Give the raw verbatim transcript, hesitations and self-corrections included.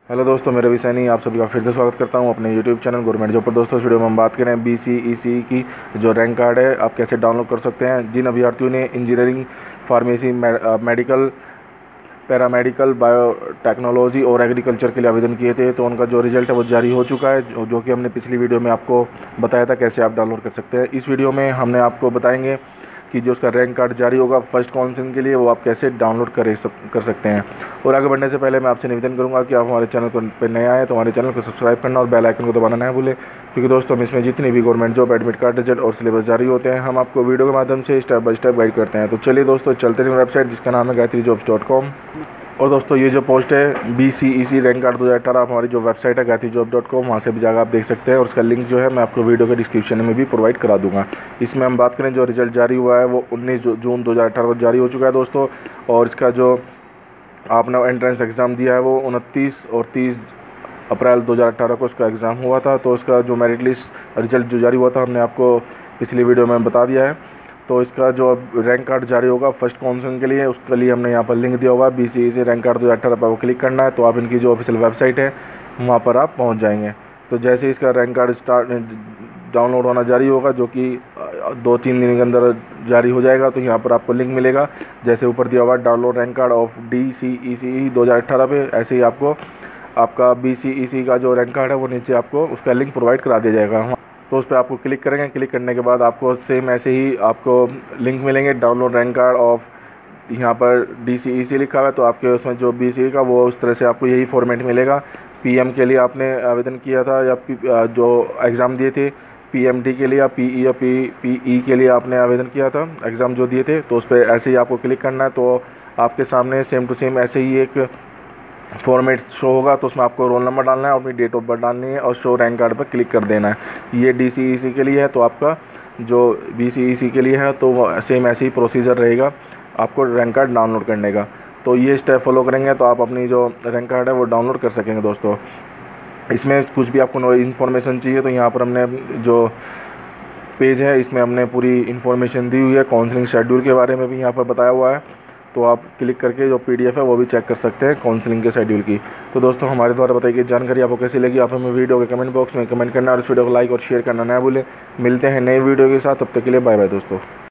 Hello दोस्तों, मेरे रवि सैनी आप सभी का फिर से स्वागत करता हूं अपने यूट्यूब चैनल गवर्नमेंट जॉब पर। दोस्तों इस वीडियो में हम बात करें बी सी ई सी की जो रैंक कार्ड है आप कैसे डाउनलोड कर सकते हैं। जिन अभ्यर्थियों ने engineering, pharmacy, medical, paramedical, biotechnology और एग्रीकल्चर के लिए आवेदन किए थे तो उनका जो रिजल्ट है वो जारी हो चुका है, जो, जो कि हमने पिछली वीडियो में आपको बताया था कैसे आप डाउनलोड कर सकते हैं। इस वीडियो में हमने आपको बताएंगे कि जो उसका रैंक कार्ड जारी होगा फर्स्ट काउंसिलिंग के लिए वो आप कैसे डाउनलोड कर सक, कर सकते हैं। और आगे बढ़ने से पहले मैं आपसे निवेदन करूंगा कि आप हमारे चैनल पर नए आए तो हमारे चैनल को सब्सक्राइब करना और बेल आइकन को दबाना ना भूलें, क्योंकि दोस्तों हम इसमें जितनी भी government job, admit card, result और सिलेबस जारी होते हैं हम आपको वीडियो के माध्यम से स्टेप बाय स्टेप गाइड करते हैं। तो चलिए दोस्तों चलते हैं वेबसाइट जिसका नाम है गायत्री जॉब्स डॉट कॉम। और दोस्तों ये जो पोस्ट है B C E C rank card दो हज़ार अठारह, हमारी जो वेबसाइट है गायत्री जॉब डॉट कॉम, वहाँ से भी जाकर आप देख सकते हैं और उसका लिंक जो है मैं आपको वीडियो के डिस्क्रिप्शन में भी प्रोवाइड करा दूंगा। इसमें हम बात करें जो रिजल्ट जारी हुआ है वो उन्नीस जून दो हज़ार अठारह को जारी हो चुका है दोस्तों। और इसका जो आपने एंट्रेंस एग्ज़ाम दिया है वो उनतीस और तीस अप्रैल दो हज़ार अठारह को उसका एग्ज़ाम हुआ था। तो उसका जो मेरिट लिस्ट रिजल्ट जो जारी हुआ था हमने आपको पिछली वीडियो में बता दिया है। तो इसका जो रैंक कार्ड जारी होगा फर्स्ट काउंसिलिंग के लिए, उसके लिए हमने यहाँ पर लिंक दिया हुआ है B C E C rank card दो हज़ार अठारह पर वो क्लिक करना है तो आप इनकी जो ऑफिशियल वेबसाइट है वहाँ पर आप पहुँच जाएंगे। तो जैसे इसका रैंक कार्ड स्टार्ट डाउनलोड होना जारी होगा, जो कि दो तीन दिन के अंदर जारी हो जाएगा, तो यहाँ पर आपको लिंक मिलेगा जैसे ऊपर दिया हुआ download rank card of D C E C दो हज़ार अठारह पे, ऐसे ही आपको आपका बी सी ई सी का जो रैंक कार्ड है वो नीचे आपको उसका लिंक प्रोवाइड करा दिया जाएगा। तो उस पर आपको क्लिक करेंगे, क्लिक करने के बाद आपको सेम ऐसे ही आपको लिंक मिलेंगे डाउनलोड रैंक कार्ड ऑफ, यहाँ पर डी सी ई सी लिखा हुआ है तो आपके उसमें जो बी सी का वो उस तरह से आपको यही फॉर्मेट मिलेगा। पी एम के लिए आपने आवेदन किया था या जो एग्ज़ाम दिए थे पी एम डी के लिए या पी ई या पी पी ई के लिए आपने आवेदन किया था एग्ज़ाम जो दिए थे, तो उस पर ऐसे ही आपको क्लिक करना है। तो आपके सामने सेम टू सेम ऐसे ही एक फॉर्मेट शो होगा, तो उसमें आपको रोल नंबर डालना है और अपनी डेट ऑफ बर्थ डालनी है और शो रैंक कार्ड पर क्लिक कर देना है। ये डी सी ई सी के लिए है, तो आपका जो बी सी ई सी के लिए है तो सेम ऐसे ही प्रोसीजर रहेगा आपको रैंक कार्ड डाउनलोड करने का। तो ये स्टेप फॉलो करेंगे तो आप अपनी जो रैंक कार्ड है वो डाउनलोड कर सकेंगे। दोस्तों इसमें कुछ भी आपको इन्फॉर्मेशन चाहिए तो यहाँ पर हमने जो पेज है इसमें हमने पूरी इन्फॉर्मेशन दी हुई है, काउंसलिंग शेड्यूल के बारे में भी यहाँ पर बताया हुआ है, तो आप क्लिक करके जो पीडीएफ है वो भी चेक कर सकते हैं काउंसलिंग के शेड्यूल की। तो दोस्तों हमारे द्वारा बताई गई जानकारी आपको कैसी लगी आप हमें वीडियो के कमेंट बॉक्स में कमेंट करना और इस वीडियो को लाइक और शेयर करना ना भूलें। मिलते हैं नए वीडियो के साथ, तब तक के लिए बाय बाय दोस्तों।